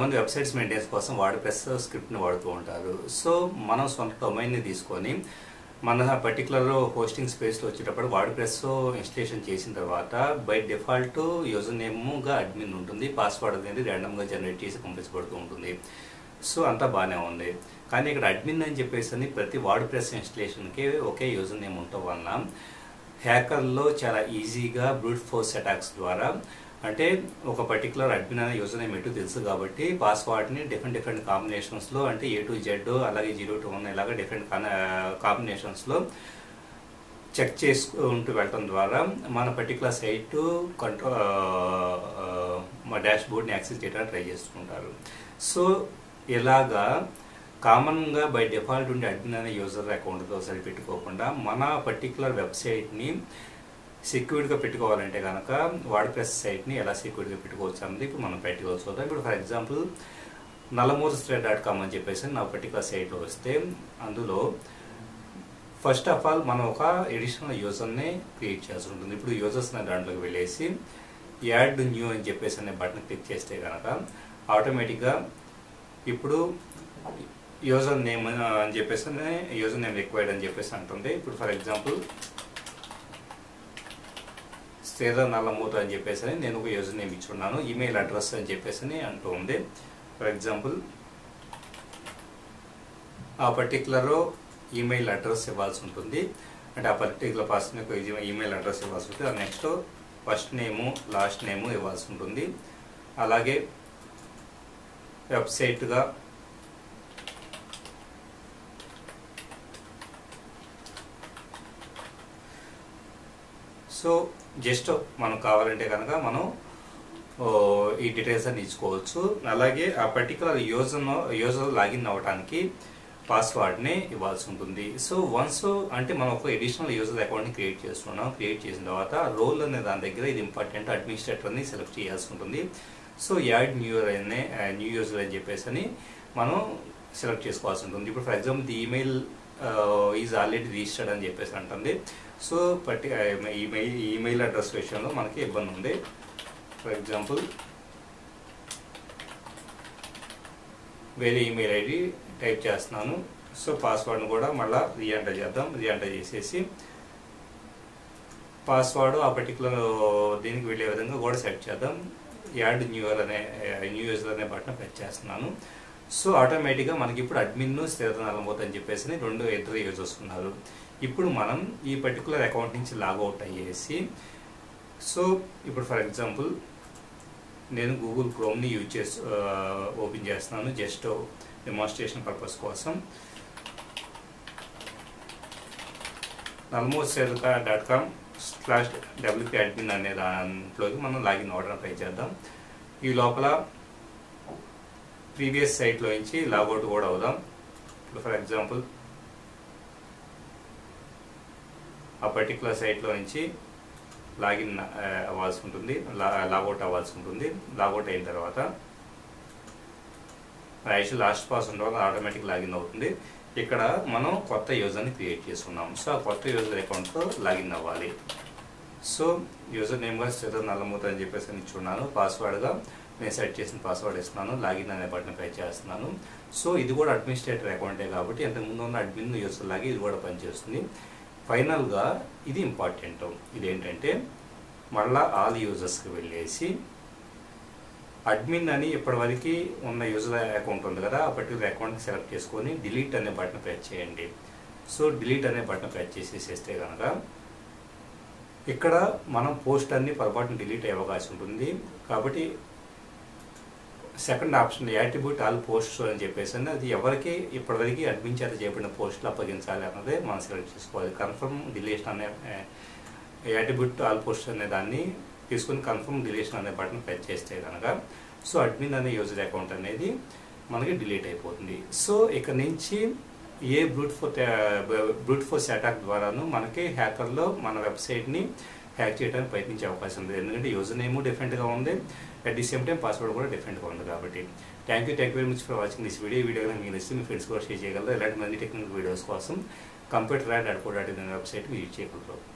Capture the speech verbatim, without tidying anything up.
కొంతమంది websites maintenance కోసం WordPress స్క్రిప్ట్ని వాడుతూ ఉంటారు. సో మనం సొంత డొమైన్ని తీసుకొని మన పర్టికులర్ హోస్టింగ్ స్పేస్లో వచ్చేటప్పుడు వర్డ్ప్రెస్ ఇన్స్టలేషన్ చేసిన తర్వాత బై డిఫాల్ట్ యూజర్ నేమ్గా అడ్మిన్ ఉంటుంది, పాస్వర్డ్ అనేది ర్యాండమ్గా జనరేట్ చేసి పంపించబడుతూ ఉంటుంది. సో అంతా బాగానే ఉంది. కానీ ఇక్కడ అడ్మిన్ అని చెప్పేసి ప్రతి వర్డ్ప్రెస్ ఇన్స్టలేషన్కి ఒకే యూజర్ నేమ్ ఉండటం వలన హ్యాకర్లో చాలా ఈజీగా బ్రూట్ ఫోర్స్ అటాక్స్ ద్వారా, అంటే ఒక పర్టికులర్ అడ్మిన్ అనే యూజర్ నేమ్ ఎటు తెలుసు కాబట్టి పాస్వర్డ్ని డిఫరెంట్ డిఫరెంట్ కాంబినేషన్స్లో, అంటే ఏ టు జెడ్ అలాగే జీరో టు వన్ ఇలాగా డిఫరెంట్ కాంబినేషన్స్లో చెక్ చేసుకుంటూ వెళ్ళడం ద్వారా మన పర్టికులర్ సైట్ కంట్రోల్ మా డాష్ బోర్డ్ని యాక్సెస్ చేయడానికి ట్రై చేస్తుంటారు. సో ఇలాగా కామన్గా బై డిఫాల్ట్ ఉండే అడ్మిన్ అనే యూజర్ అకౌంట్తో సరిపెట్టుకోకుండా మన పర్టికులర్ వెబ్సైట్ని సెక్యూర్గా పెట్టుకోవాలంటే కనుక వర్డ్ప్రెస్ సైట్ని ఎలా సెక్యూర్గా పెట్టుకోవచ్చు అన్నది ఇప్పుడు మనం ప్రాక్టికల్ చూద్దాం. ఇప్పుడు ఫర్ ఎగ్జాంపుల్ నల్లమూరు స్ట్రేట్ డాట్ కామ్ అని చెప్పేసి నా పర్టికులర్ సైట్లో వస్తే అందులో ఫస్ట్ ఆఫ్ ఆల్ మనం ఒక ఎడిషనల్ యూజర్ని క్రియేట్ చేయాల్సి ఉంటుంది. ఇప్పుడు యూజర్స్ అనే దాంట్లోకి వెళ్ళేసి యాడ్ న్యూ అని చెప్పేసి అనే బటన్ క్లిక్ చేస్తే కనుక ఆటోమేటిక్గా ఇప్పుడు యూజర్ నేమ్ అని చెప్పేసి యూజర్ నేమ్ రిక్వైర్డ్ అని చెప్పేసి అంటుంది. ఇప్పుడు ఫర్ ఎగ్జాంపుల్ శ్రీధర్ నల్లమూరు అని చెప్పేసి నేను ఒక యూజర్ నేమ్ ఇచ్చున్నాను. ఈమెయిల్ అడ్రస్ అని చెప్పేసి అంటూ ఉంది. ఫర్ ఎగ్జాంపుల్ ఆ పర్టికులర్ ఈమెయిల్ అడ్రస్ ఇవ్వాల్సి ఉంటుంది, అంటే ఆ పర్టికులర్ పర్సన్ యొక్క ఈమెయిల్ అడ్రస్ ఇవ్వాల్సి ఉంటుంది. Next first name last name ఇవ్వాల్సి ఉంటుంది. అలాగే వెబ్సైట్గా సో జస్ట్ మనం కావాలంటే కనుక మనం ఈ డీటెయిల్స్ అన్ని ఇచ్చుకోవచ్చు. అలాగే ఆ పర్టికులర్ యూజర్ యూజర్ లాగిన్ అవ్వడానికి పాస్వర్డ్ని ఇవ్వాల్సి ఉంటుంది. సో వన్స్ అంటే మనం ఒక ఎడిషనల్ యూజర్ అకౌంట్ని క్రియేట్ చేస్తున్నాం. క్రియేట్ చేసిన తర్వాత రోల్ అనే దాని దగ్గర ఇది ఇంపార్టెంట్ అడ్మినిస్ట్రేటర్ని సెలెక్ట్ చేయాల్సి ఉంటుంది. సో యాడ్ న్యూ అనే న్యూ యూజర్ అని చెప్పేసి అని మనం సెలెక్ట్ చేసుకోవాల్సి ఉంటుంది. ఇప్పుడు for example the email is already registered అని చెప్పేసి అంటుంది. సో పర్టి ఈమెయిల్ ఈమెయిల్ అడ్రస్ విషయంలో మనకి ఇబ్బంది ఉంది. ఫర్ ఎగ్జాంపుల్ వేరే ఈమెయిల్ ఐడి టైప్ చేస్తున్నాను. సో పాస్వర్డ్ను కూడా మళ్ళీ రీఎంటర్ చేద్దాం. రీఎంటర్ చేసేసి పాస్వర్డ్ ఆ పర్టికులర్ దీనికి వెళ్ళే విధంగా కూడా సెట్ చేద్దాం. యాడ్ న్యూ అనే న్యూ యూజర్ అనే బటన్ ప్రెస్ చేస్తున్నాను. సో ఆటోమేటిక్గా మనకి ఇప్పుడు అడ్మిన్ శ్రీధర్ నల్లమూరు అని చెప్పేసి రెండు ఇద్దరు యూజర్స్ ఉన్నారు. ఇప్పుడు మనం ఈ పర్టికులర్ అకౌంట్ నుంచి లాగౌట్ అయ్యేసి, సో ఇప్పుడు ఫర్ ఎగ్జాంపుల్ నేను గూగుల్ క్రోమ్ని యూజ్ చేసి ఓపెన్ చేస్తున్నాను జస్ట్ డెమాన్స్ట్రేషన్ పర్పస్ కోసం. Nallamuru Sridhar dot com slash W అడ్మిన్ అనే దాంట్లోకి మనం లాగిన్ అవ్వడానికి ట్రై చేద్దాం. ఈ లోపల ప్రీవియస్ సైట్లో నుంచి లాగౌట్ కూడా అవుదాం. ఇప్పుడు ఫర్ ఎగ్జాంపుల్ ఆ పర్టికులర్ సైట్లో నుంచి లాగిన్ అవ్వాల్సి ఉంటుంది, లాగౌట్ అవ్వాల్సి ఉంటుంది. లాగౌట్ అయిన తర్వాత యాక్చువల్ లాస్ట్ పాస్ ఉండడం ఆటోమేటిక్ లాగిన్ అవుతుంది. ఇక్కడ మనం కొత్త యూజర్ని క్రియేట్ చేసుకున్నాం. సో ఆ కొత్త యూజర్ అకౌంట్తో లాగిన్ అవ్వాలి. సో యూజర్ నేమ్గా శ్రీధర్ నల్లమూరు అని చెప్పేసి అని ఇచ్చున్నాను. పాస్వర్డ్గా నేను సెట్ చేసిన పాస్వర్డ్ ఇస్తున్నాను. లాగిన్ అనే బటన్ ప్రెస్ చేస్తున్నాను. సో ఇది కూడా అడ్మినిస్ట్రేటర్ అకౌంటే కాబట్టి ఇంతకుముందు ఉన్న అడ్మిన్ యూజర్ లాగే ఇది కూడా పనిచేస్తుంది. ఫైనల్గా ఇది ఇంపార్టెంట్. ఇదేంటంటే మళ్ళీ ఆల్ యూజర్స్కి వెళ్ళేసి అడ్మిన్ అని ఇప్పటివరకు ఉన్న యూజర్ అకౌంట్ ఉంది కదా, ఆ పర్టికులర్ అకౌంట్ని సెలెక్ట్ చేసుకొని డిలీట్ అనే బటన్ ప్రెస్ చేయండి. సో డిలీట్ అనే బటన్ ప్రెస్ చేసేసేస్తే కనుక ఇక్కడ మనం పోస్ట్ అన్ని పొరపాటున డిలీట్ అయ్యే అవకాశం ఉంటుంది. కాబట్టి second option attribute all posts అని చెప్పేసి అది ఎవరికి ఇప్పటివరకు అడ్మిన్ చేత చేయబడిన పోస్టులు అప్పగించాలి అన్నదే మనం సెలెక్ట్ చేసుకోవాలి. కన్ఫర్మ్ డిలీషన్ అనే యాట్రిబ్యూట్ ఆల్ పోస్ట్స్ అనే దాన్ని తీసుకుని కన్ఫర్మ్ డిలీషన్ అనే బటన్ ప్రెస్ చేస్తే కనుక సో అడ్మిన్ అనే యూజర్ అకౌంట్ అనేది మనకి డిలీట్ అయిపోతుంది. సో ఇక్కడ నుంచి a brute force brute force attack ద్వారాను మనకి హ్యాకర్లో మన వెబ్సైట్ని హ్యాక్ చేయడానికి ప్రయత్నించే అవకాశం ఉంది. ఎందుకంటే యూజర్ నేమ్ డిఫరెంట్గా ఉంది, at the same time password కూడా డిఫరెంట్గా ఉంది కాబట్టి. Thank you thank you very much for watching this video. ఈ వీడియో కనుక మీకు నచ్చితే మీ ఫ్రెండ్స్ కూడా షేర్ చేయగలరు. ఇలాంటి మంది టెక్నికల్ వీడియోస్ కోసం computer dot co dot in website visit చేయగలరు.